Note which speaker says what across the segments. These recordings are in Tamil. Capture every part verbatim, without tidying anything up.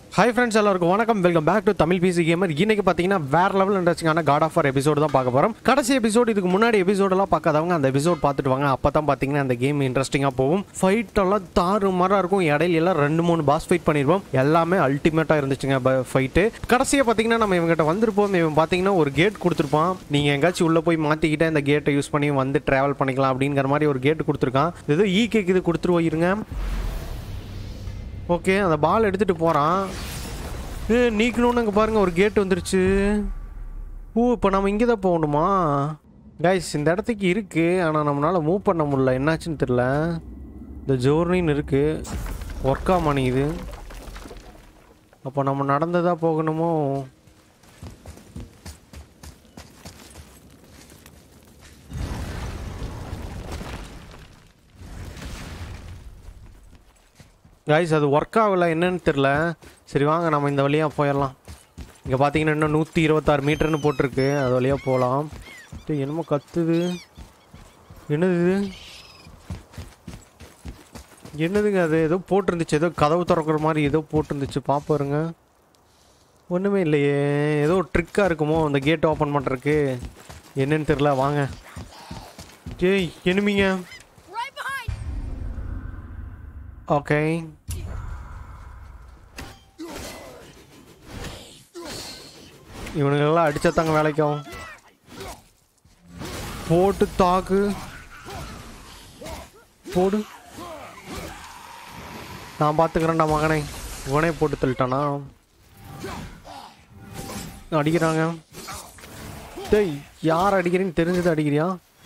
Speaker 1: ஹாய் ஃப்ரெண்ட்ஸ், எல்லாருக்கும் வணக்கம். Welcome back to Tamil PC gamer. இன்னைக்கு பார்த்தீங்கன்னா வேற லெவல் இன்ட்ரெஸ்டிங்கான காட் ஆஃப் வார் எபிசோடு தான் பார்க்க போகிறோம். கடைசி எபிசோடு, இதுக்கு முன்னாடி எபிசோடெல்லாம் பார்க்காதவங்க அந்த எபிசோட் பார்த்துட்டு வாங்க. அப்போ தான் பார்த்தீங்கன்னா அந்த கேம் இன்ட்ரெஸ்டிங்காக போகும். ஃபைட்டெல்லாம் தாறு மாறாக இருக்கும். இடையில எல்லாம் ரெண்டு மூணு பாஸ் ஃபைட் பண்ணியிருப்போம். எல்லாமே அல்டிமேட்டாக இருந்துச்சுங்க ஃபைட்டு. கடைசியாக பார்த்தீங்கன்னா நம்ம இவங்ககிட்ட வந்திருப்போம். இவன் பார்த்தீங்கன்னா ஒரு கேட் கொடுத்துருப்பான். நீங்கள் எங்கேயாச்சும் உள்ளே போய் மாற்றிக்கிட்டே இந்த கேட்டை யூஸ் பண்ணி வந்து ட்ராவல் பண்ணிக்கலாம் அப்படிங்கிற மாதிரி ஒரு கேட்டு கொடுத்துருக்கான். ஏதோ ஈ கேக் இது கொடுத்துருவோம். ஓகே, அந்த பால் எடுத்துகிட்டு போகிறான். ஏ நீக்கணும்னு அங்கே பாருங்கள், ஒரு கேட் வந்துருச்சு. ஓ, இப்போ நம்ம இங்கே தான் போகணுமா? கைஸ், இந்த இடத்துக்கு இருக்குது, ஆனால் நம்மளால் மூவ் பண்ண முடியல. என்னாச்சுன்னு தெரில. இந்த ஜோர்னின்னு இருக்குது, ஒர்க் ஆக மாட்டேங்குது. அப்போ நம்ம நடந்ததாக போகணுமோ? கைஸ், அது ஒர்க் ஆகலை, என்னன்னு தெரில. சரி வாங்க, நம்ம இந்த வழியாக போயிடலாம். இங்கே பார்த்தீங்கன்னா இன்னும் நூற்றி இருபத்தாறு மீட்டர்னு போட்டிருக்கு. அது வழியாக போகலாம். என்னமோ கத்துது. என்னது இது? என்னதுங்க அது? ஏதோ போட்டிருந்துச்சு, ஏதோ கதவு திறக்கிற மாதிரி ஏதோ போட்டிருந்துச்சு. பாப்பாருங்க, ஒன்றுமே இல்லையே. ஏதோ ட்ரிக்காக இருக்குமோ அந்த கேட் ஓப்பன் பண்ணுறதுக்கு? என்னன்னு தெரில. வாங்க. ஏய் எனிமிங்க. ஓகே, இவனுங்கெல்லாம் அடிச்சத்தாங்க வேலைக்கும். போட்டு தாக்கு போடு. நான் பார்த்துக்கிறேன்டா மகனை. இவனே போட்டு தள்ளிட்டானா? அடிக்கிறாங்க. டேய், யார் அடிக்கிறேன்னு தெரிஞ்சது அடிக்கிறியா?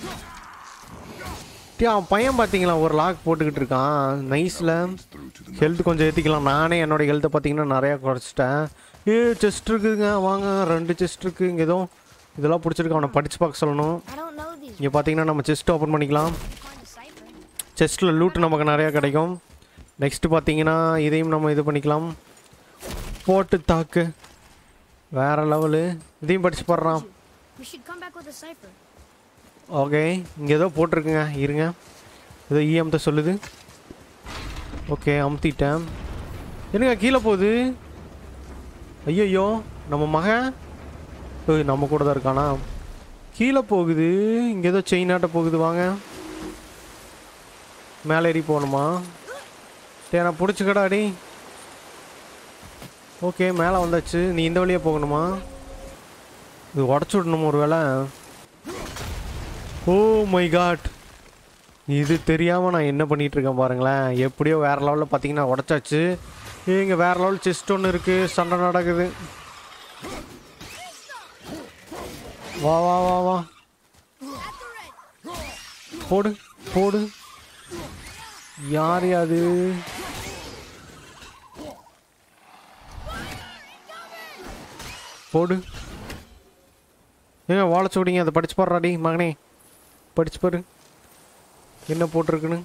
Speaker 1: அவன் பையன் பார்த்தீங்களா, ஒரு லாக் போட்டுக்கிட்டு இருக்கான். நைஸில் ஹெல்த் கொஞ்சம் ஏற்றிக்கலாம். நானே என்னோடய ஹெல்த்தை பார்த்தீங்கன்னா நிறையா குறைச்சிட்டேன். ஏ செஸ்ட் இருக்குதுங்க, வாங்க. ரெண்டு செஸ்ட் இருக்குது இங்கே. ஏதோ இதெல்லாம் பிடிச்சிருக்கு. அவனை படித்து பார்க்க சொல்லணும். இங்கே பார்த்தீங்கன்னா நம்ம செஸ்ட் ஓப்பன் பண்ணிக்கலாம். செஸ்ட்டில் லூட்டு நமக்கு நிறையா கிடைக்கும். நெக்ஸ்ட்டு பார்த்தீங்கன்னா இதையும் நம்ம இது பண்ணிக்கலாம். போட்டு தாக்கு, வேறு லெவலு. இதையும் படித்து போடுறான். ஓகே, இங்கே ஏதோ போட்டிருக்குங்க, இருங்க. ஏதோ இஎம்த சொல்லுது. ஓகே, அமுத்திட்டேன். என்னங்க கீழே போகுது? ஐயோ, நம்ம மகன் நம்ம கூட தான் இருக்கானா? கீழே போகுது. இங்கே ஏதோ செயினாட்ட போகுது. வாங்க, மேலே ஏறி போகணுமா? டே, நான் பிடிச்சிக்கடாடி. ஓகே, மேலே வந்தாச்சு. நீ இந்த வழியாக போகணுமா? இது உடச்சி விடணுமா ஒரு வேளை? ஓ மை காட், இது தெரியாமல் நான் என்ன பண்ணிகிட்ருக்கேன் பாருங்களேன். எப்படியோ வேறு லெவலில் பார்த்தீங்கன்னா உடச்சாச்சு. இங்கே வேறு லெவல் செஸ்ட் ஒன்று இருக்குது. சண்டை நடக்குது. வா வா வா வா, போடு போடு. யார் அது? போடு. ஏங்க வாழை சூடிங்க. அதை படிச்சு போடுறாடி மகனே. படிச்சு பாரு என்ன போட்டிருக்குன்னு.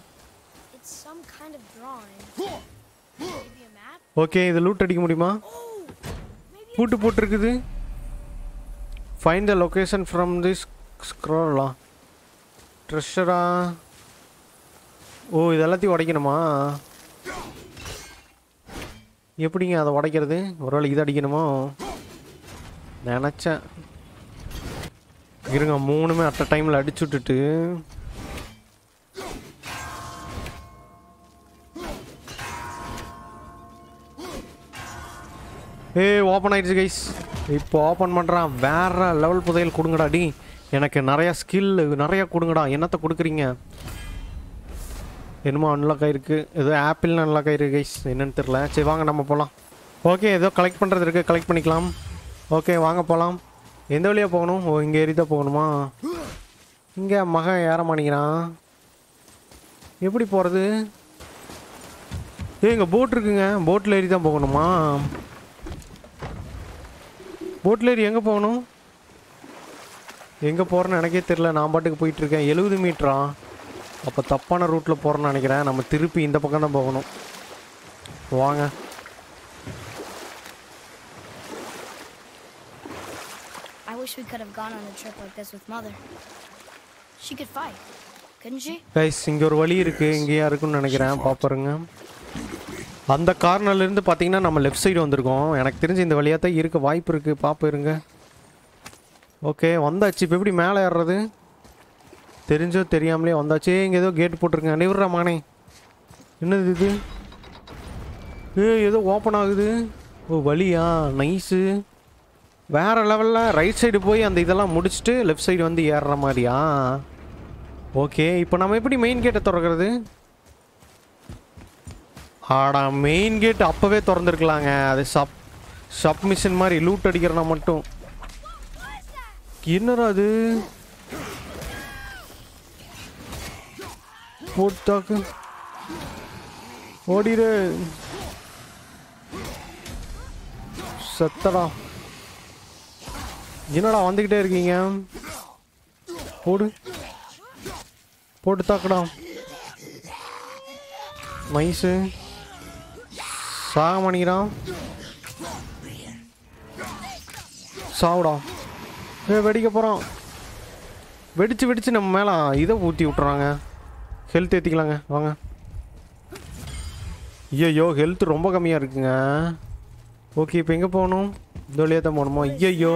Speaker 1: ஓகே, இது லூட் அடிக்க முடியுமா? பூட்டு போட்டிருக்குது. Find the location from this ஸ்க்ரோலா. ட்ரெஷரா? ஓ, இது எல்லாத்தையும் உடைக்கணுமா? எப்படிங்க அதை உடைக்கிறது? ஒருவேளை இது அடிக்கணுமோ நினச்சேன். இருங்க, மூணுமே அட் அ டைமில் அடிச்சு விட்டுட்டு. ஏ ஓப்பன் ஆயிடுச்சு கைஸ். இப்போ ஓப்பன் பண்ணுறான். வேற லெவல் புதையல் கொடுங்கடா டி. எனக்கு நிறையா ஸ்கில் நிறையா கொடுங்கடா. என்னத்தை கொடுக்குறீங்க? என்னமோ அன்லாக் ஆகிருக்கு. ஏதோ ஆப்பிள்னு அன்லாக் ஆகிருக்கு கைஸ், என்னன்னு தெரில. சரி வாங்க நம்ம போகலாம். ஓகே, ஏதோ கலெக்ட் பண்ணுறது இருக்குது, கலெக்ட் பண்ணிக்கலாம். ஓகே வாங்க போகலாம். எந்த வழியாக போகணும்? ஓ, இங்கே ஏறி தான் போகணுமா? இங்கே மகன் ஏற மாட்டேங்கிறான். எப்படி போகிறது? ஏ, இங்கே போட் இருக்குங்க. போட்டில் ஏறி தான் போகணுமா? போட்டில் ஏறி எங்கே போகணும்? எங்கே போகிறேன்னு எனக்கே தெரில. நான் பாட்டுக்கு போயிட்டுருக்கேன். எழுபது மீட்டரா? அப்போ தப்பான ரூட்டில் போகிறேன்னு நினைக்கிறேன். நம்ம திருப்பி இந்த பக்கம் தான் போகணும். வாங்க.
Speaker 2: I wish we could have gone on a trip like this with Mother. She could fight, couldn't she?
Speaker 1: Guys, இங்கே ஒரு வழி இருக்குது. இங்கேயா இருக்குன்னு நினைக்கிறேன். பார்ப்பருங்க. அந்த கார்னர்லேருந்து பார்த்தீங்கன்னா நம்ம லெஃப்ட் சைடு வந்திருக்கோம். எனக்கு தெரிஞ்சு இந்த வழியாக தான் இருக்க வாய்ப்பு இருக்குது. பார்ப்போம் இருங்க. ஓகே வந்தாச்சு. இப்போ எப்படி மேலே ஏறுறது? தெரிஞ்சோ தெரியாமலே வந்தாச்சு. இங்கே ஏதோ கேட் போட்டிருக்கேன். நிவர்றா மானே. என்னது இது? ஏ ஏதோ ஓப்பன் ஆகுது. ஓ வழியா? நைஸு. வேறு லெவலில் ரைட் சைடு போய் அந்த இதெல்லாம் முடிச்சுட்டு லெஃப்ட் சைடு வந்து ஏறுற மாதிரியா? ஓகே இப்போ நம்ம எப்படி மெயின் கேட்டை திறக்கிறது? ஆடா மெயின் கேட் அப்போவே திறந்துருக்கலாங்க. அது சப் சப்மிஷன் மாதிரி லூட் அடிக்கிறனா மட்டும். என்னடா அது? போட்டாக்கு ஓடிடு. சத்தடா. என்னடா வந்துக்கிட்டே இருக்கீங்க? போடு போட்டு தாக்கடா. நைஸு. சாக பண்ணிக்கிறான். சாவுடா. ஏ வெடிக்க போகிறான். வெடிச்சு வெடிச்சு நம்ம மேலே இதை ஊற்றி விட்டுறாங்க. ஹெல்த் ஏற்றிக்கலாங்க வாங்க. ஐயோ ஹெல்த் ரொம்ப கம்மியாக இருக்குங்க. ஓகே இப்போ எங்கே போகணும்? இந்த வழியாக தான் போகணுமா? ஐயோ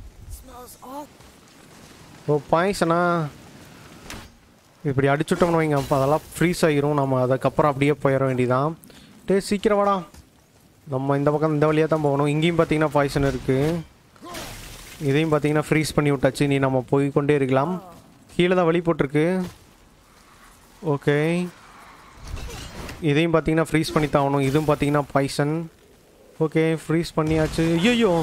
Speaker 1: ஓ பாய்சனா. இப்படி அடிச்சுட்டோம்னு வைங்க. அப்போ அதெல்லாம் ஃப்ரீஸ் ஆகிரும். நம்ம அதுக்கப்புறம் அப்படியே போயிட வேண்டியதான். டே சீக்கிரம் வாடா. நம்ம இந்த பக்கம் இந்த வழியாக தான் போகணும். இங்கேயும் பார்த்தீங்கன்னா பாய்சன் இருக்குது. இதையும் பார்த்தீங்கன்னா ஃப்ரீஸ் பண்ணி விட்டாச்சு. நீ நம்ம போய் கொண்டே இருக்கலாம். கீழே தான் வழி போட்டிருக்கு. ஓகே இதையும் பார்த்தீங்கன்னா ஃப்ரீஸ் பண்ணி தான் ஆகணும். இதுவும் பார்த்தீங்கன்னா பாய்சன். ஓகே ஃப்ரீஸ் பண்ணியாச்சு. ஐயோ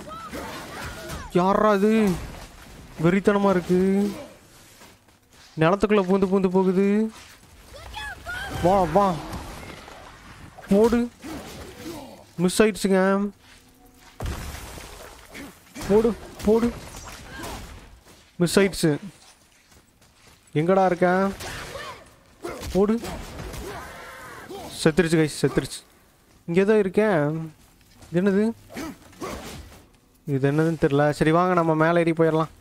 Speaker 1: யாரா அது? வெறித்தனமாக இருக்குது. நிலத்துக்குள்ளே பூந்து பூந்து போகுது. வா வா போடு. மிஸ் ஆயிடுச்சுங்க. போடு போடு. மிஸ் ஆயிடுச்சு. எங்கடா இருக்க? போடு. செத்துருச்சு கைஸ் செத்துருச்சு. இங்கே தான் இருக்கேன். இது என்னது? இது என்னதுன்னு தெரியல. சரி வாங்க நம்ம மேலே ஏறி போயிடலாம்.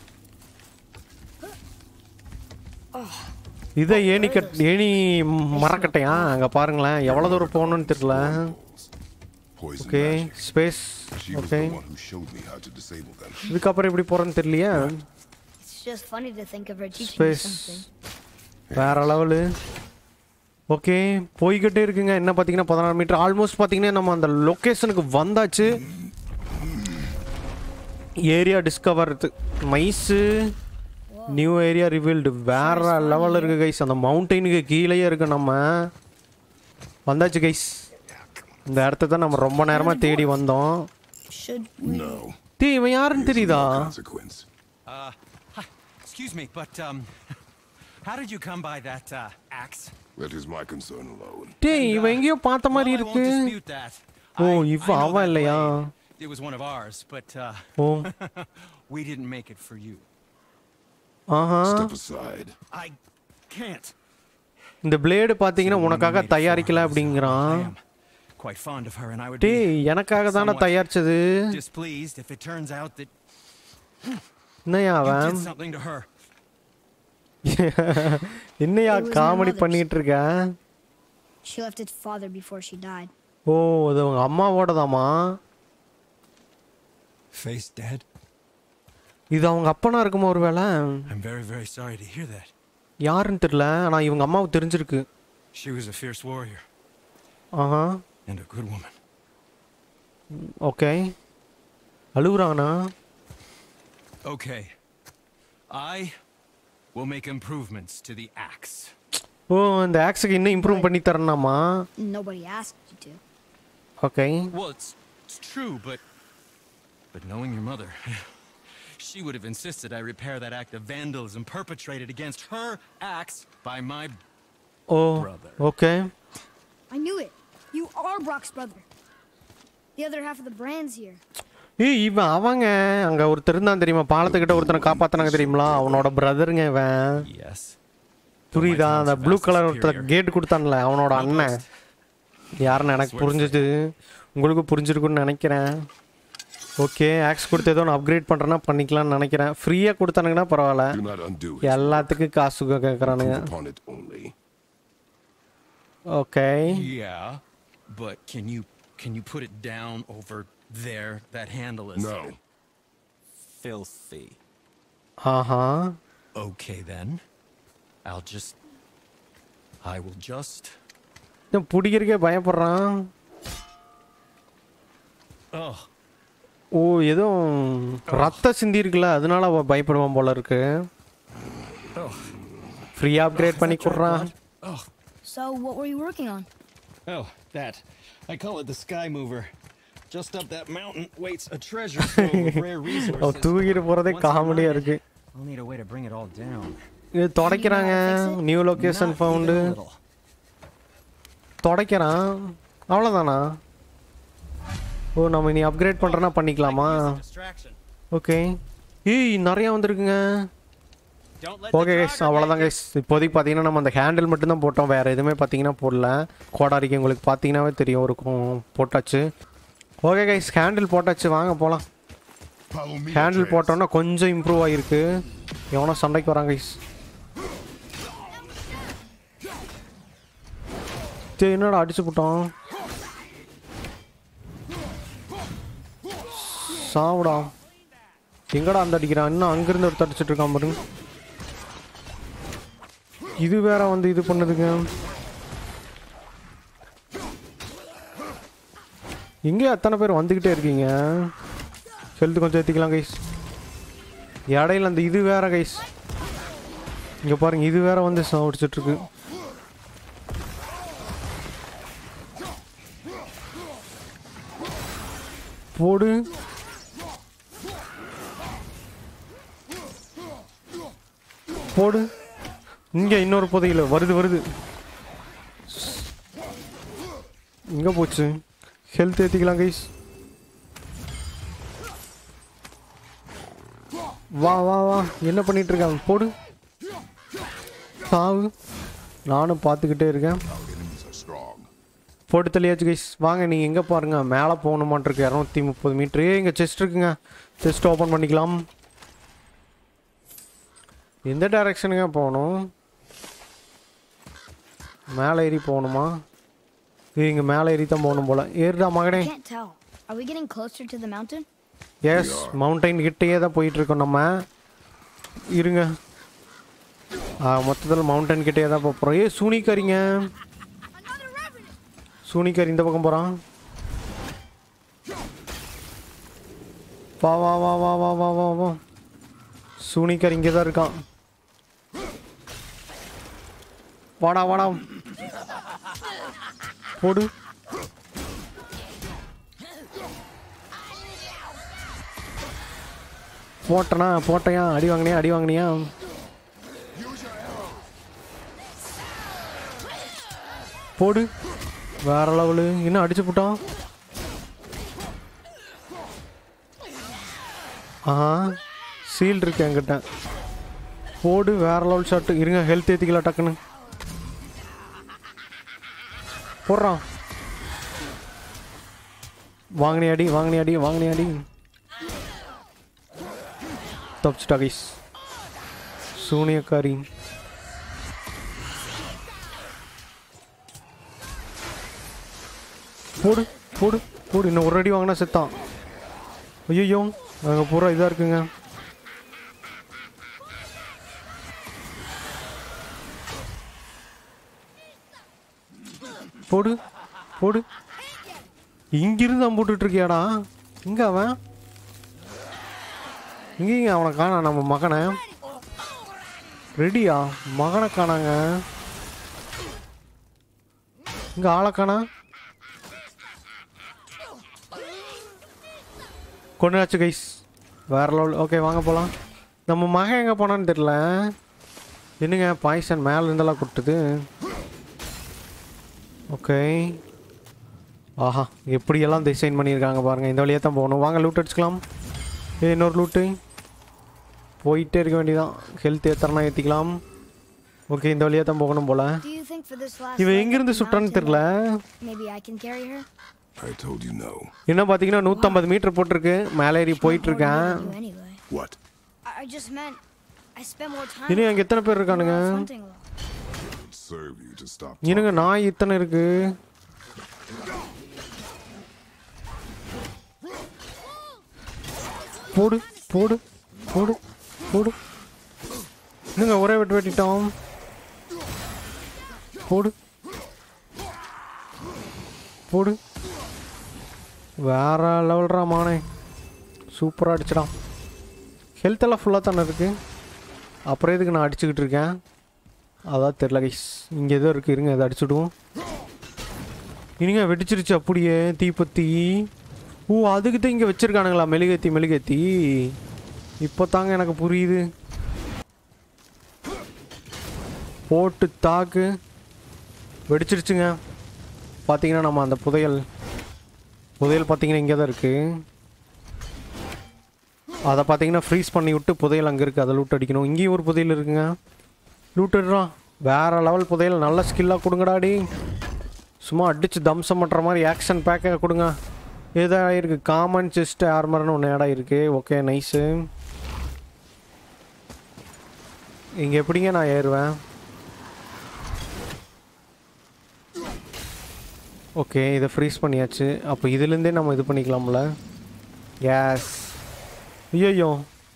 Speaker 1: இதை ஏணி கட் ஏணி மரக்கட்டையா? அங்கே பாருங்களேன் எவ்வளோ தூரம் போகணுன்னு தெரியல. Okay space. ஓகே இதுக்கப்புறம் எப்படி போகிறேன்னு தெரியலையே. ஸ்பேஸ் வேற லெவலு. ஓகே போய்கிட்டே இருக்குங்க. என்ன பார்த்தீங்கன்னா பதினாறு மீட்டர் ஆல்மோஸ்ட் பார்த்தீங்கன்னா நம்ம அந்த லொக்கேஷனுக்கு வந்தாச்சு. Area discover. மைஸு நியூ ஏரியா ரிவீல்டு. வேற லெவலில் இருக்குது கைஸ். அந்த மவுண்டெயினுக்கு கீழேயே இருக்கு. நம்ம வந்தாச்சு கைஸ். இந்த இடத்த தான் நம்ம ரொம்ப நேரமாக தேடி வந்தோம். டே இவன் யாருன்னு தெரியுதா?
Speaker 3: Excuse me, but um, how did you come by that uh, axe?
Speaker 4: That is my concern alone.
Speaker 1: டே இவன் எங்கேயோ பார்த்த மாதிரி இருக்கு. ஓ இவன் அவன் இல்லையா?
Speaker 3: It was one of ours, but uh,
Speaker 1: O
Speaker 3: we didn't make it for you.
Speaker 1: Aha.
Speaker 4: Step aside.
Speaker 3: I can't.
Speaker 1: இந்த பிளேடு பார்த்தீங்கன்னா உனக்காக தயாரிக்கல அப்படிங்கிறான்.
Speaker 3: Quite fond of her and I would
Speaker 1: டே எனக்காக தானே தயாரிச்சது.
Speaker 3: displeased if it turns out that
Speaker 1: என்னையா
Speaker 3: you
Speaker 1: அவன்?
Speaker 3: did something to her.
Speaker 1: என்னையா காமெடி பண்ணிட்டு இருக்க?
Speaker 2: She left its father before she died.
Speaker 1: ஓ அது அவங்க அம்மாவோடதாமா?
Speaker 3: Face dead?
Speaker 1: இது அவங்க அப்பனா இருக்குமா ஒருவேளை?
Speaker 3: I'm very very sorry to hear that.
Speaker 1: யாருன்னு தெரியல. ஆனா இவங்க அம்மாவுக்கு தெரிஞ்சிருக்கு.
Speaker 3: She was a fierce warrior.
Speaker 1: ஆஹா.
Speaker 3: And a good woman.
Speaker 1: Okay. அழுகுறானா?
Speaker 3: Okay. I will make improvements to the axe.
Speaker 1: ஓ இந்த ஆக்ஸுக்கு இன்னும் இம்ப்ரூவ் பண்ணி தரணுமா?
Speaker 2: Nobody asked you to.
Speaker 1: Okay.
Speaker 3: Well, it's it's true, but but knowing your mother, she would have insisted I repair that act of vandalism perpetrated against her axe by my
Speaker 1: oh
Speaker 3: brother.
Speaker 1: Okay.
Speaker 2: I knew it. You are Brock's brother. The other half of the brand's here.
Speaker 1: ஏய் இவன் அவங்க அங்க ஒருத்தர் இருந்தான் தெரியுமா? பாலத்துக்கிட்ட ஒருத்தனை காப்பாத்தினாங்க தெரியுங்களா? அவனோட பிரதருங்க இவன்.
Speaker 3: Yes.
Speaker 1: புரியுதா? அந்த ப்ளூ கலர் ஒருத்தர் கேட் கொடுத்தான்ல அவனோட அண்ணன். யாருன்னு எனக்கு புரிஞ்சுது. உங்களுக்கு புரிஞ்சிருக்குன்னு நினைக்கிறேன். ஓகே ஆக்ஸ் கொடுத்து ஏதோ நான் அப்கிரேட் பண்ணுறேன்னா பண்ணிக்கலாம்னு நினைக்கிறேன். ஃப்ரீயாக கொடுத்தானுங்கன்னா பரவாயில்ல. எல்லாத்துக்கும் காசு கேட்குறானுங்க. Okay.
Speaker 3: Yeah. But can you can you put it down over there? That handle is
Speaker 4: No.
Speaker 3: filthy.
Speaker 1: Uh-huh.
Speaker 3: Okay then. I'll just I will just
Speaker 1: நான் புடிக்கிறக்கே பயப்படுறான்.
Speaker 3: Oh.
Speaker 1: ஓ ஏதோ ரத்த சிந்தி இருக்குல்ல அதனால அவ பயப்படுவான் போல இருக்கு.
Speaker 3: Oh.
Speaker 1: ஃப்ரீ அப்கிரேட் பண்ணி குடுறான்.
Speaker 3: Oh.
Speaker 2: So, what were you working on?
Speaker 3: Oh, that. I call it the Sky Mover. Just up that mountain waits a treasure trove of rare resources.
Speaker 1: அவ தூக்கிட்டு போறதே காமெடியா இருக்கு.
Speaker 3: I'll need a way to bring it all down.
Speaker 1: இது தொடக்கறாங்க. New location found. தொடக்கறான். அவ்வளவுதானா? ஓ நம்ம இனி அப்கிரேட் பண்றனா பண்ணிக்கலாமா? ஓகே. ஏய் நிறைய வந்திருக்குங்க. ஓகே கைஸ் அவ்வளோதான் கைஸ். இப்போதைக்கு பார்த்தீங்கன்னா நம்ம அந்த ஹேண்டில் மட்டும்தான் போட்டோம், வேறு எதுவுமே பார்த்தீங்கன்னா போடல. கோடாரிக்கு உங்களுக்கு பார்த்தீங்கன்னாவே தெரியும் இருக்கும் போட்டாச்சு. ஓகே கைஸ் ஹேண்டில் போட்டாச்சு, வாங்க போகலாம். ஹேண்டில் போட்டோன்னா கொஞ்சம் இம்ப்ரூவ் ஆகிருக்கு. எவனோ சண்டைக்கு வராங்க கைஸ். சரி என்னடா அடிச்சு போட்டோம். சாவுடா. எங்கடா அந்த அடிக்கிறான்? இன்னும் அங்கிருந்து ஒருத்தர் அடிச்சுட்டு இருக்கான் பாருங்க. இது வேற வந்து இது பண்ணுதுங்க. இங்கே அத்தனை பேர் வந்துக்கிட்டே இருக்கீங்க. ஹெல்த் கொஞ்சம் ஏற்றிக்கலாம் கைஸ். இடையில அந்த இது வேற கைஸ். இங்கே பாருங்க இது வேற வந்து சாப்பிடிச்சிட்டு இருக்கு. போடு. போடு. இங்கே இன்னொரு புதையில வருது வருது. இங்கே போச்சு. ஹெல்த் ஏற்றிக்கலாம் கைஸ். வா வா வா என்ன பண்ணிட்டு இருக்காங்க? போடு. சாவு. நானும் பார்த்துக்கிட்டே இருக்கேன். போட்டு தள்ளியாச்சு கைஸ். வாங்க நீங்கள் எங்கே பாருங்க மேலே போகணுமான்ருக்கு. இரநூத்தி முப்பது மீட்ரு. இங்கே செஸ்ட் இருக்குங்க. செஸ்ட் ஓப்பன் பண்ணிக்கலாம். எந்த டைரக்ஷனுங்க போகணும்? மேலே ஏறி போகணுமா? இங்கே மேலே ஏறி தான் போகணும் போல. ஏறுடா மகனே.
Speaker 2: Can't tell. Are we getting closer to the mountain?
Speaker 1: Yes mountain கிட்டேயே தான் போயிட்டுருக்கோம் நம்ம. இருங்க மொத்தத்தில் மவுண்டைன் கிட்டேயே தான் போகிறோம். ஏ சூனிக்காரிங்க. சூனிக்காரி இந்த பக்கம் போகிறான். வா வா வா வா வா வா வா வா. சூனிக்காரி இங்கே தான் இருக்கான். வாடா வாடா. போடு. போட்டனா போட்டையா? அடி வாங்கினியா? அடி வாங்கினியா? போடு. வேற லெவலு. இன்னும் அடிச்சு போட்டோம். ஆஹா சீல்டு இருக்கு என்கிட்ட. போடு. வேற லெவல் ஷாட்டு. இருங்க ஹெல்த் ஏற்றிக்கலாம் டக்குன்னு. போடுறான். வாங்கினி அடி வாங்கினி அடி வாங்கினி அடி. தப்பிச்சிட்டா கைஸ் சூனியக்காரி. போடு போடு போடு. இன்னும் ஒரு அடி வாங்கினா செத்தான். ஐயோ அங்கே பூரா இதாக இருக்குங்க. போடு போடு. இங்கிருந்து அவன் போட்டுட்டு இருக்கியாடா? இங்க அவன் இங்கேங்க அவனை காணா. நம்ம மகனை ரெடியா? மகனை காணாங்க. இங்க ஆளை காணா. கொண்டாச்சு கைஸ். வேற லெவல். ஓகே வாங்க போகலாம். நம்ம மகன் எங்கே போனான்னு தெரியல. என்னங்க பாய்சன் மேலே இருந்தெல்லாம் கொடுத்தது. ஓகே ஆஹா எப்படியெல்லாம் டிசைன் பண்ணியிருக்காங்க பாருங்கள். இந்த வழியாக தான் போகணும். வாங்க லூட் அடிச்சுக்கலாம். ஏ இன்னொரு லூட்டு. போயிட்டே இருக்க வேண்டியதான். ஹெல்த் ஏற்றனா ஏற்றிக்கலாம். ஓகே இந்த வழியாக தான் போகணும் போல். இவன் எங்கேருந்து சுட்டான்னு தெரில. என்ன பார்த்தீங்கன்னா நூற்றம்பது மீட்டர் போட்டிருக்கு. மேலே ஏறி போயிட்டுருக்கேன். இனி அங்கே எத்தனை பேர் இருக்கானுங்க? என்னங்க நாய் இத்தனை இருக்கு. போடு போடு போடு போடு. என்னங்க ஒரே வெட்டு வெட்டிட்டோம். போடு போடு. வேற லெவல்ரா மானே. சூப்பராக அடிச்சிடான். ஹெல்த் எல்லாம் ஃபுல்லாக தானே இருக்குது. அப்புறம் எதுக்கு நான் அடிச்சுக்கிட்டு இருக்கேன் அதான் தெரில கைஸ். இங்கே எதோ இருக்குது, இருங்க எதை அடிச்சுடுவோம். இனிங்க வெடிச்சிருச்சு அப்படியே தீப்பத்தி. ஓ அதுக்கிட்ட இங்கே வச்சுருக்கானுங்களா மெழுகேத்தி மெழுகேத்தி. இப்போ தாங்க எனக்கு புரியுது. போட்டு தாக்கு வெடிச்சிருச்சுங்க. பார்த்தீங்கன்னா நம்ம அந்த புதையல் புதையல் பார்த்தீங்கன்னா இங்கே தான் இருக்குது. அதை பார்த்தீங்கன்னா ஃப்ரீஸ் பண்ணி விட்டு புதையல் அங்கே இருக்குது, அதை லூட் அடிக்கணும். இங்கேயும் ஒரு புதையல் இருக்குங்க, லூட் அடிறான். வேறு லெவல் புதையல். நல்ல ஸ்கில்லாக கொடுங்கடாடி. சும்மா அடித்து தம்சம் பண்ணுற மாதிரி ஆக்ஷன் பேக்காக கொடுங்க. ஏதாவது இருக்குது காமன் செஸ்ட் ஆர்மர்னு ஒன்று இடம் இருக்குது. Okay nice. இங்கே எப்படிங்க நான் ஏறுவேன்? ஓகே இதை ஃப்ரீஸ் பண்ணியாச்சு. அப்போ இதுலேருந்தே நம்ம இது பண்ணிக்கலாம்ல. கேஸ். ஐயோ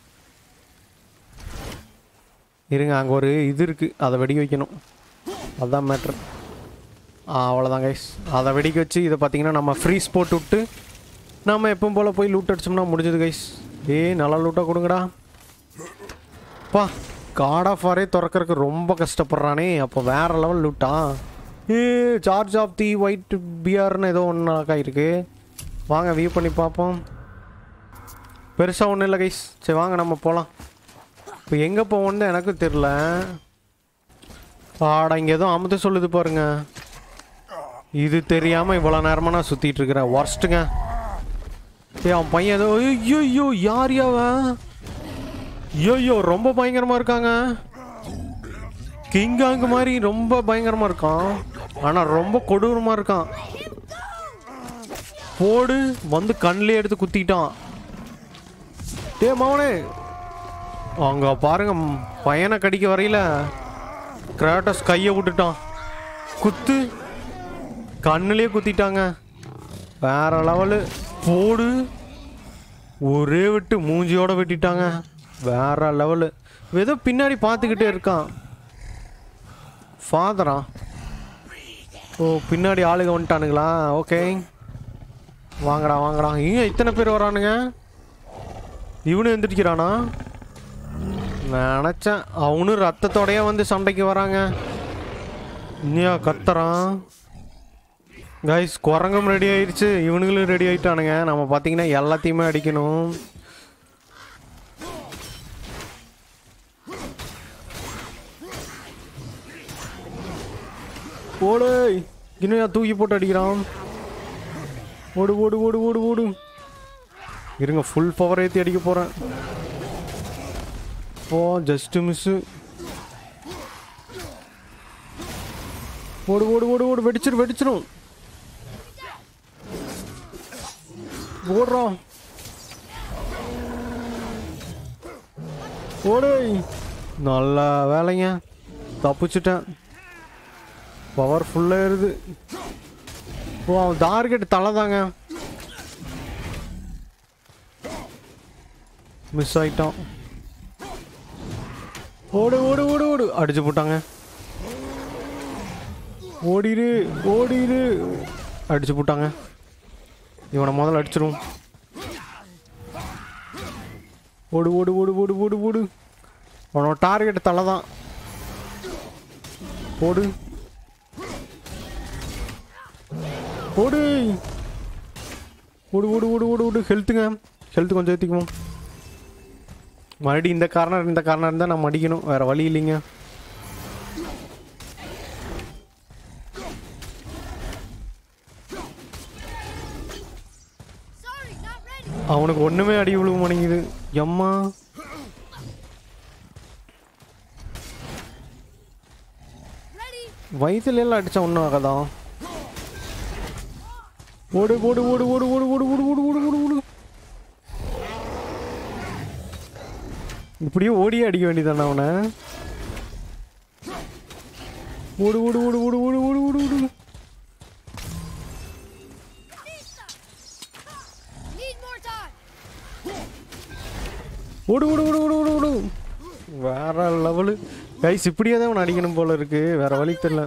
Speaker 1: இருங்க, அங்கே ஒரு இது இருக்குது, அதை வெடிக்க வைக்கணும். அதுதான் மேட்ரு. ஆ அவ்வளோதான் கைஸ். அதை வெடிக்க வச்சு இதை பார்த்தீங்கன்னா நம்ம ஃப்ரீஸ் போட்டு விட்டு நம்ம எப்பவும் போல் போய் லூட் அடிச்சோம்னா முடிஞ்சது கைஸ். ஏய் நல்லா லூட்டாக கொடுங்கடா. பா காட் ஆஃப் வாரே திறக்கறதுக்கு ரொம்ப கஷ்டப்படுறானே. அப்போ வேறு லெவல் லூட்டா. A charge of the white பியர்னு ஏதோ ஒன்றாக்கா இருக்குது. வாங்க வியூ பண்ணி பார்ப்போம். பெருசாக ஒன்றும் இல்லை கைஸ். சரி வாங்க நம்ம போகலாம். இப்போ எங்கே போவோன்னு எனக்கும் தெரில. ஆடா இங்கே எதுவும் அமுத்த சொல்லுது பாருங்க. இது தெரியாமல் இவ்வளோ நேரமாக நான் சுற்றிட்டு இருக்கிறேன். ஒர்ஸ்ட்டுங்க. ஏ அவன் பையன் ஏதோ ஐயோ யார் யாவன்? ஐயோ ரொம்ப பயங்கரமாக இருக்காங்க. கிங்காங்கு மாதிரி ரொம்ப பயங்கரமாக இருக்கான். ஆனால் ரொம்ப கொடூரமாக இருக்கான். போடு வந்து கண்ணிலே எடுத்து குத்திட்டான். டே மவனே அங்கே பாருங்க, பையனை கடிக்க வரையில கிராட்டஸ் கையை விட்டுட்டான். குத்து கண்ணிலே குத்திட்டாங்க. வேற லெவலு. போடு ஒரே விட்டு மூஞ்சியோட வெட்டிட்டாங்க. வேற லெவலு. ஏதோ பின்னாடி பார்த்துக்கிட்டே இருக்கான். ஃபாதரா? ஓ பின்னாடி ஆளுங்க வந்துட்டானுங்களா? ஓகே வாங்கடா வாங்கடா. ஏன் இத்தனை பேர் வரானுங்க? இவனு எழுந்திரிக்கிறானா? நினச்சேன் அவனும் ரத்தத்தோடையே வந்து சண்டைக்கு வராங்க. இன்னியா கத்துறான். கைஸ் குரங்கும் ரெடி ஆயிடுச்சு, இவனுங்களும் ரெடி ஆகிட்டானுங்க. நம்ம பார்த்தீங்கன்னா எல்லாத்தையுமே அடிக்கணும். ஓடு இன்னும் தூக்கி போட்டு அடிக்கிறான். ஓடு ஓடு ஓடு ஓடு ஓடு. இருங்க ஃபுல் பவர் ஏற்றி அடிக்க போகிறேன். Oh just miss. ஓடு ஓடு ஓடு ஓடு. வெடிச்சிரும் வெடிச்சிரும். ஓடுறோம். ஓடு. நல்ல வேலைங்க, தப்பிச்சுட்டேன். பவர் ஃபுல்லாக ஏறுது. ஓ அவன் டார்கெட் தலை தாங்க. மிஸ் ஆகிட்டான். ஓடு ஓடு ஓடு ஓடு. அடிச்சு போட்டாங்க. ஓடிரு ஓடிரு. அடிச்சு போட்டாங்க. இவனை முதல்ல அடிச்சிரும். ஓடு ஓடு ஓடு ஓடு ஓடு ஓடு. அவனோட டார்கெட் தலை தான். ஓடு ஓடு ஓடு ஓடு ஓடு ஓடு ஓடு. ஹெல்த்துங்க, ஹெல்த்து கொஞ்சம் ஏற்றிக்குவோம். மறுபடியும் இந்த கார்னர் இந்த கார்னர் இருந்தால் நம்ம அடிக்கணும், வேறு வழி இல்லைங்க. அவனுக்கு ஒன்றுமே அடி விழுவ மாட்டேங்குது. எம்மா வயிற்றுல எல்லாம் அடித்தா ஒன்றும் ஆகாதான். ஓடு ஓடு ஓடு ஓடு ஓடு ஓடு ஓடு ஓடு ஓடு ஓடு ஓடு. இப்படியே ஓடியே அடிக்க வேண்டியதானே அவனை. ஓடு ஓடு ஓடு ஓடு ஓடு ஓடு ஓடு ஓடு. ஓடு ஓடு ஓடு ஓடு ஓடு ஓடு வேற லெவலு கைஸ். இப்படியே தான் அடிக்கணும் போல இருக்கு, வேற வழி தெரியல.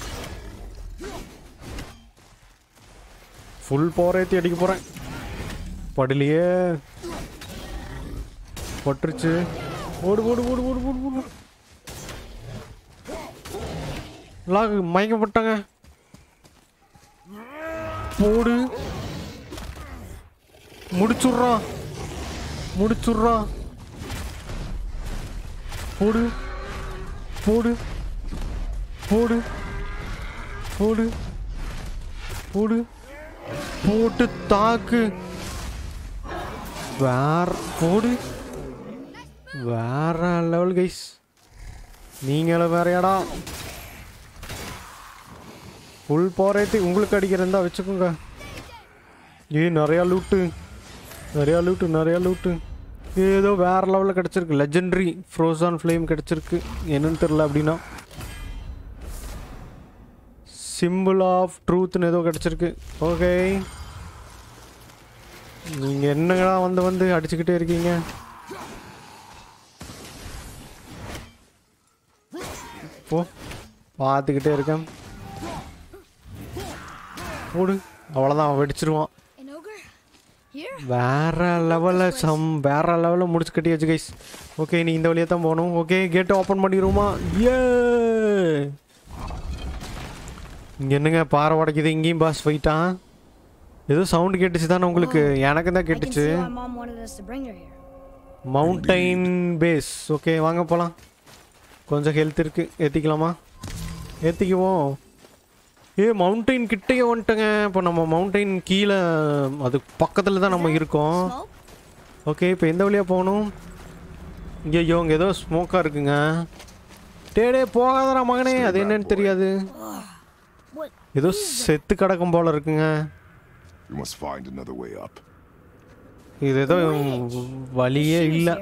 Speaker 1: ஃபுல் பவர் ஏற்றி அடிக்க போகிறேன். படலையே, பட்டுருச்சு. ஓடு ஓடு ஓடு ஓடு ஓடு ஓடு. லாக் மயக்கப்பட்டாங்க. போடு, முடிச்சுட்றான் முடிச்சுட்றான். போடு போடு போடு போடு போடு போட்டு தாக்கு. வேற போடு, வேற லெவல் கைஸ். நீங்களும் வேறையாடா. ஃபுல் போரேத்தி உங்களுக்கு அடிக்கிறதா வச்சுக்கோங்க. ஏ நிறையா லூட்டு நிறையா லூட்டு நிறையா லூட்டு. ஏதோ வேற லெவலில் கிடச்சிருக்கு. லெஜெண்டரி ஃப்ரோசான் ஃப்ளேம் கிடச்சிருக்கு. என்னன்னு தெரில. அப்படின்னா சிம்பிள் ஆஃப் ட்ரூத்னு ஏதோ கிடச்சிருக்கு. ஓகே, நீங்கள் என்னங்கடா வந்து வந்து அடிச்சுக்கிட்டே இருக்கீங்க. ஓ பார்த்துக்கிட்டே இருக்கேன். போடு, அவ்வளோதான், வெடிச்சிருவான். வேற லெவலில் சம் வேற லெவலில் முடிச்சு கட்டியாச்சு கைஸ். ஓகே, நீ இந்த வழியாக தான் போகணும். ஓகே, கேட்டை ஓப்பன் பண்ணிடுவோமா? ஏ இங்கே என்னங்க பாறை உடைக்குது. இங்கேயும் பாஸ் போயிட்டான். ஏதோ சவுண்டு கேட்டுச்சு தானே உங்களுக்கு? எனக்கு தான் கேட்டுச்சு. Mountain base. ஓகே வாங்க போகலாம். கொஞ்சம் ஹெல்த் இருக்குது, ஏற்றிக்கலாமா? ஏற்றிக்குவோம். ஏ மவுண்டைன் கிட்டேயே வந்துட்டேங்க. இப்போ நம்ம மவுண்டைன் கீழே அது பக்கத்தில் தான் நம்ம இருக்கோம். ஓகே, இப்போ எந்த வழியாக போகணும்? இங்கே ஐயோ இங்கே ஏதோ ஸ்மோக்காக இருக்குங்க. டேடே போகாதடா மகனே. அது என்னன்னு தெரியாது. ஏதோ செத்து கிடக்கும் போல இருக்குங்க. இது ஏதோ வழியே இல்லை.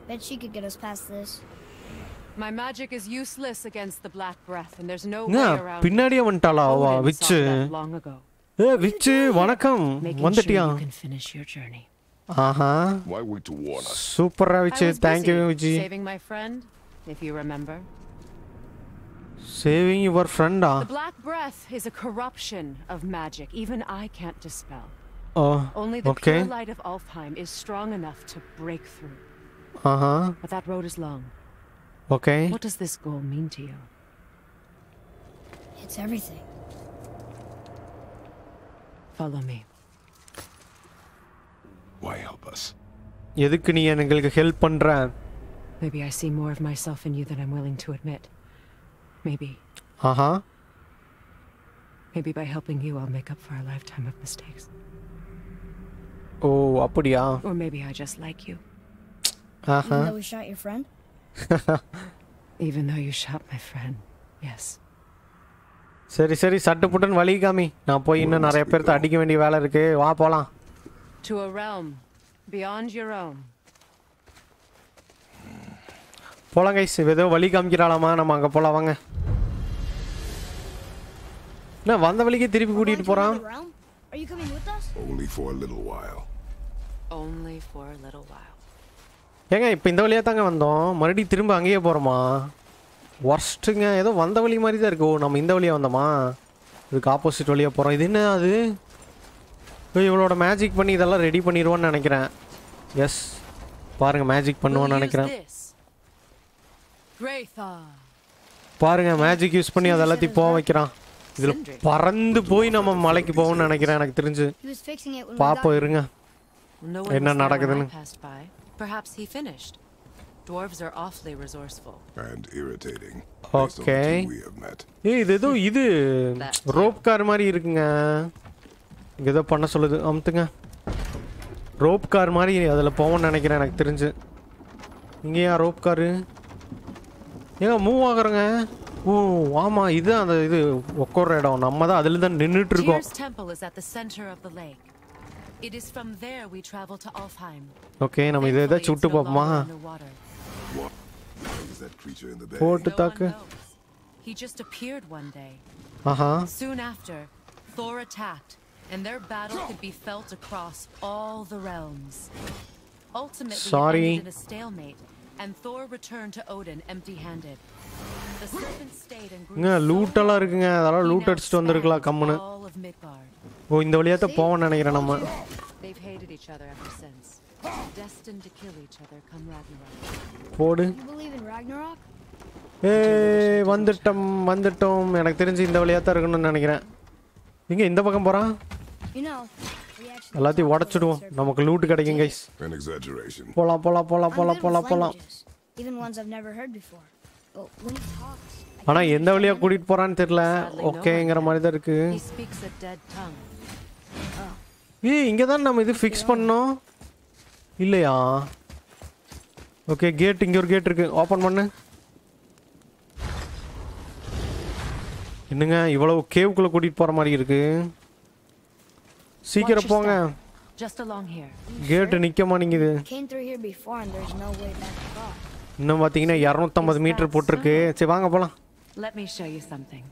Speaker 5: My magic is useless against the black breath and there's no way around.
Speaker 1: பின்னாடியே வந்துட்டாளா அவ விச்சு? ஏ விச்சு வணக்கம், வந்துட்டியா? ஆஹா, சூப்பரா விச்சு. Thank you Vichu.
Speaker 5: Saving my friend, if you remember.
Speaker 1: Saving your friend?
Speaker 5: The black breath is a corruption of magic even I can't dispel.
Speaker 1: Oh,
Speaker 5: only the
Speaker 1: okay.
Speaker 5: pure light of Alfheim is strong enough to break through.
Speaker 1: Uh-huh.
Speaker 5: But that road is long.
Speaker 1: Okay.
Speaker 5: What does this goal mean to you?
Speaker 2: It's everything.
Speaker 5: Follow me.
Speaker 4: Why help us?
Speaker 1: எதுக்கு நீ எனக்கு ஹெல்ப் பண்ற?
Speaker 5: Maybe I see more of myself in you than I'm willing to admit. Maybe.
Speaker 1: Uh-huh.
Speaker 5: Maybe by helping you I'll make up for a lifetime of mistakes.
Speaker 1: Oh, அப்படியா?
Speaker 5: Or maybe I just like you.
Speaker 1: Uh-huh.
Speaker 2: Even though we shot your friend?
Speaker 5: Even though you shot my friend. Yes.
Speaker 1: சரி சரி, சட்டு புட்டன் வழி காமி. நான் போய் இன்னும் நிறைய பேர்த்த அடிக்க வேண்டிய வேலை இருக்கு. வா போலாம்.
Speaker 5: To a realm beyond your own.
Speaker 1: போலாம் கைஸ். ஏதோ வழி காமிக்கிறாளாமா, நம்ம அங்க போலாம் வாங்க. என்ன வந்த வழிக்கே திருப்பி கூட்டிட்டு போறான்?
Speaker 2: Are you coming with us?
Speaker 4: Only for a little while.
Speaker 5: Only for a little while.
Speaker 1: ஏங்க இப்போ இந்த வழியாக தாங்க வந்தோம், மறுபடியும் திரும்ப அங்கேயே போகிறோமா? ஒர்ஸ்ட்டுங்க. ஏதோ வந்த வழி மாதிரி தான் இருக்கு. ஓ நம்ம இந்த வழியாக வந்தோமா? இதுக்கு ஆப்போசிட் வழியாக போகிறோம். இது என்ன அது? இவளோட மேஜிக் பண்ணி இதெல்லாம் ரெடி பண்ணிடுவோன்னு நினைக்கிறேன். எஸ், பாருங்கள் மேஜிக் பண்ணுவோன்னு நினைக்கிறேன். பாருங்க மேஜிக் யூஸ் பண்ணி அதெல்லாத்தையும் போக வைக்கிறான். இதில் பறந்து போய் நம்ம மலைக்கு போகணும்னு நினைக்கிறேன் எனக்கு தெரிஞ்சு. பார்ப்போம் இருங்க என்ன நடக்குதுன்னு.
Speaker 5: Perhaps he finished. Dwarves are awfully resourceful
Speaker 4: and irritating.
Speaker 1: Okay. ஏய் இது ஏதோ இது ரோப் கார் மாதிரி இருக்குங்க. இங்க ஏதோ பண்ண சொல்லுது. அமுத்துங்க. ரோப் கார் மாதிரி அதில் போகணும்னு நினைக்கிறேன் எனக்கு தெரிஞ்சு. இங்கேயா ரோப் காரு? ஏங்க மூவ் ஆகுறங்க. ஓ ஆமாம், இது அந்த இது உட்கார இடம். நம்ம தான் அதில் தான் நின்றுட்டு இருக்கோம்.
Speaker 5: It is from there we travel to Alfheim.
Speaker 1: Okay, நம்ம இத ஏதா சுட்டு பாப்போமா? போட்டு தாக்கு.
Speaker 5: He just appeared one day.
Speaker 1: Aha.
Speaker 5: Soon after, Thor attacked, and their battle could be felt across all the realms. Ultimately,
Speaker 1: Sorry.
Speaker 5: it ended in a stalemate, and Thor returned to Odin empty-handed. The serpent stayed and grew
Speaker 1: இங்க
Speaker 5: so
Speaker 1: லூட் எல்லாம் இருக்குங்க. அதெல்லாம்
Speaker 5: he
Speaker 1: லூட்
Speaker 5: now
Speaker 1: அடிச்சிட்டு வந்திருக்கலாம்
Speaker 5: spans
Speaker 1: கம்முன்னு.
Speaker 5: all of Midgard.
Speaker 1: ஓ இந்த வழியா தான் போவோம்னு நினைக்கிறேன் நம்ம.
Speaker 5: They've hated each other ever since, destined to kill each other come Ragnarok.
Speaker 1: போடு.
Speaker 2: You believe in Ragnarok?
Speaker 1: ஏய் வந்துட்டோம் வந்துட்டோம். எனக்கு தெரிஞ்சு இந்த வழியா தான் இருக்கணும்னு நினைக்கிறேன். இங்க இந்த பக்கம் போறான்.
Speaker 2: You know, we actually
Speaker 1: எல்லாத்தையும்
Speaker 2: talked
Speaker 1: உடைச்சிடுவோம்.
Speaker 2: about
Speaker 1: நமக்கு லூட் கிடைக்கும் கைஸ்.
Speaker 4: An exaggeration.
Speaker 1: போலாம் போலாம் போலாம்
Speaker 2: I'm
Speaker 1: போலாம்
Speaker 2: good
Speaker 1: போலாம்
Speaker 2: with
Speaker 1: போலாம்.
Speaker 2: languages, even ones I've never heard before. But when he talks, I
Speaker 1: ஆனா
Speaker 2: can't
Speaker 1: எந்த வழியா
Speaker 2: understand
Speaker 1: கூட்டிட்டு போறான்னு தெரியல. ஓகேங்கற மாதிரி தான் இருக்கு.
Speaker 5: He speaks a dead tongue.
Speaker 1: ஏய் இங்க தான் நம்ம இது ஃபிக்ஸ் பண்ணோம். இல்லையா? ஓகே கேட் இங்க ஒரு கேட் இருக்கு. ஓபன் பண்ணு. என்னங்க இவ்வளவு கேவுக்குள்ள கூட்டிட்டு போற மாதிரி இருக்கு. சீக்கிரம் போங்க.
Speaker 5: Just along here.
Speaker 1: கேட் நிக்க மாட்டேங்குது.
Speaker 2: I came through here before and there's no way back across.
Speaker 1: இன்னும் பாத்தீங்கன்னா இருநூற்று ஐம்பது மீட்டர் போட்டுருக்கு. சரி வாங்க போலாம்.
Speaker 5: Let me show you something.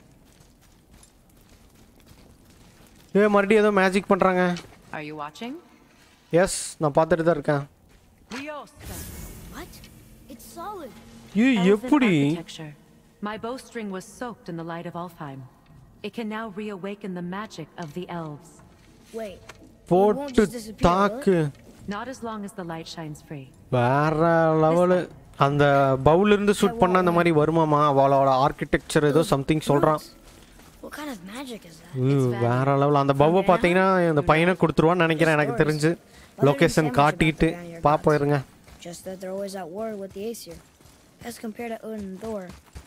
Speaker 1: ஏ மறுபடியும் ஏதோ மேஜிக் பண்றாங்க.
Speaker 5: Are you watching?
Speaker 1: எஸ் நான் பார்த்துட்டு தான் இருக்கேன்.
Speaker 5: Ryosta.
Speaker 2: What? It's solid.
Speaker 1: ஏய்
Speaker 5: Elven
Speaker 1: எப்படி?
Speaker 5: architecture. My bowstring was soaked in the light of Alfheim. It can now reawaken the magic of the elves.
Speaker 2: Wait. It won't
Speaker 1: போட்டு
Speaker 2: just disappear, will
Speaker 1: தாக்கு.
Speaker 2: it?
Speaker 5: Not as long as the light shines free.
Speaker 1: வேற லெவல். அந்த பவுல் இருந்து ஷூட் பண்ண அந்த மாதிரி வருமாமா. அவளோட ஆர்க்கிடெக்சர் ஏதோ சம்திங் சொல்றான்.
Speaker 2: What kind of magic is that?
Speaker 1: ஊ, வேற லெவல். அந்த பவ்வை பாத்தீங்கன்னா அந்த பையனை கொடுத்துருவான்னு நினைக்கிறேன் எனக்கு தெரிஞ்சு. லொகேஷன் காட்டிட்டு பாப்போம் இருங்க.
Speaker 2: Just that they're always at war with the Aesir, as compared to Odin and Thor.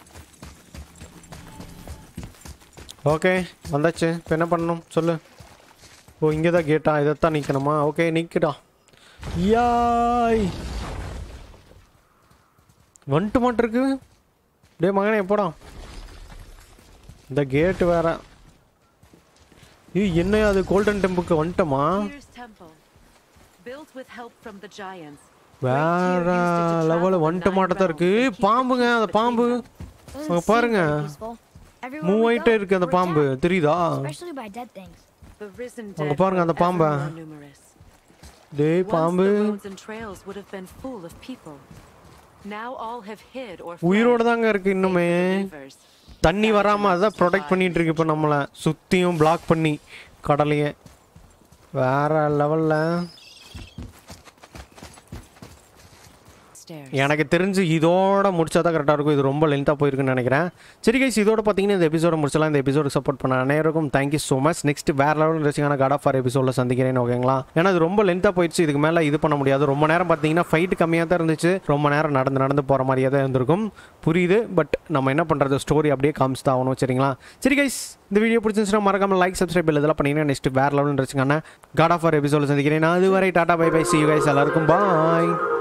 Speaker 1: Okay வந்தாச்சு. இப்போ என்ன பண்ணணும் சொல்லு. ஓ இங்கே தான் கேட்டா இதைத்தான் நிற்கணுமா? ஓகே நிற்கடா. யாய் வந்துட்டு மாட்டிருக்கு. டே மகனே எப்போடா இந்த கேட்டு வேற. ஏய் என்ன அது கோல்டன் டெம்பிளுக்கு வந்துட்டோமா?
Speaker 5: Here's temple. Built with help from the giants.
Speaker 1: வேற லெவல் வந்துட்டு மாட்டதான் இருக்கு. பாம்புங்க அந்த பாம்பு
Speaker 2: Doesn't
Speaker 1: அங்க
Speaker 2: seem
Speaker 1: பாருங்க.
Speaker 2: very peaceful. Everywhere
Speaker 1: move
Speaker 2: we
Speaker 1: ஆயிட்டே
Speaker 2: go,
Speaker 1: இருக்கு அந்த
Speaker 2: we're
Speaker 1: பாம்பு
Speaker 2: attacked,
Speaker 1: தெரியுதா?
Speaker 2: especially by dead things.
Speaker 5: The risen
Speaker 1: அங்க
Speaker 5: dead
Speaker 1: பாருங்க அந்த
Speaker 5: were
Speaker 1: பாம்பை.
Speaker 5: ever more numerous.
Speaker 1: டேய்
Speaker 5: Once
Speaker 1: பாம்பு
Speaker 5: the roads and trails would have been full of people. Now all have hid or fled.
Speaker 1: உயிரோட தாங்க இருக்கு இன்னுமே.
Speaker 5: Save the believers.
Speaker 1: தண்ணி வராம அதான் ப்ரொடெக்ட் பண்ணிட்டு இருக்கு இப்போ நம்மளை சுத்தியும் பிளாக் பண்ணி கடலையே. வேற லெவல்ல.
Speaker 5: Stairs.
Speaker 1: எனக்கு தெரிஞ்சு இதோட முடிச்சா தான் கரெக்டாக இருக்கும். இது ரொம்ப லென்த்தாக போயிருக்குன்னு நினைக்கிறேன். சரி கைஸ் இதோட பார்த்தீங்கன்னா இந்த எபிசோட முடிச்சலாம். இந்த எபிசோடு சப்போர்ட் பண்ண அனைவருக்கும் தேங்க்யூ ஸோ மச். நெக்ஸ்ட் வேற லெவல் இன்ட்ரெஸ்டிங்கான காட் ஆஃப் வார் எபிசோடில் சந்திக்கிறேன் ஓகேங்களா? ஏன்னா இது ரொம்ப லென்த்தாக போயிடுச்சு. இதுக்கு மேலே இது பண்ண முடியாது. ரொம்ப நேரம் பார்த்தீங்கன்னா ஃபைட் கம்மியாக தான் இருந்துச்சு. ரொம்ப நேரம் நடந்து நடந்து போகிற மாதிரியே தான் இருந்திருக்கும். புரியுது. பட் நம்ம என்ன பண்ணுறது, ஸ்டோரி அப்படியே காமிச்சு தான் ஆகணும். சரிங்களா? சரி கைஸ் இந்த வீடியோ பிடிச்சிருந்துச்சுன்னா மறக்காம லைக் சப்ஸ்கிரைப் இதெல்லாம் பண்ணிங்கன்னா நெக்ஸ்ட் வேற லெவல் இன்ட்ரெஸ்டிங்கான காட் ஆஃப் வார் எபிசோடில் சந்திக்கிறேன். நான் அதுவரை tata bye bye. See you guys எல்லாருக்கும் பாய்.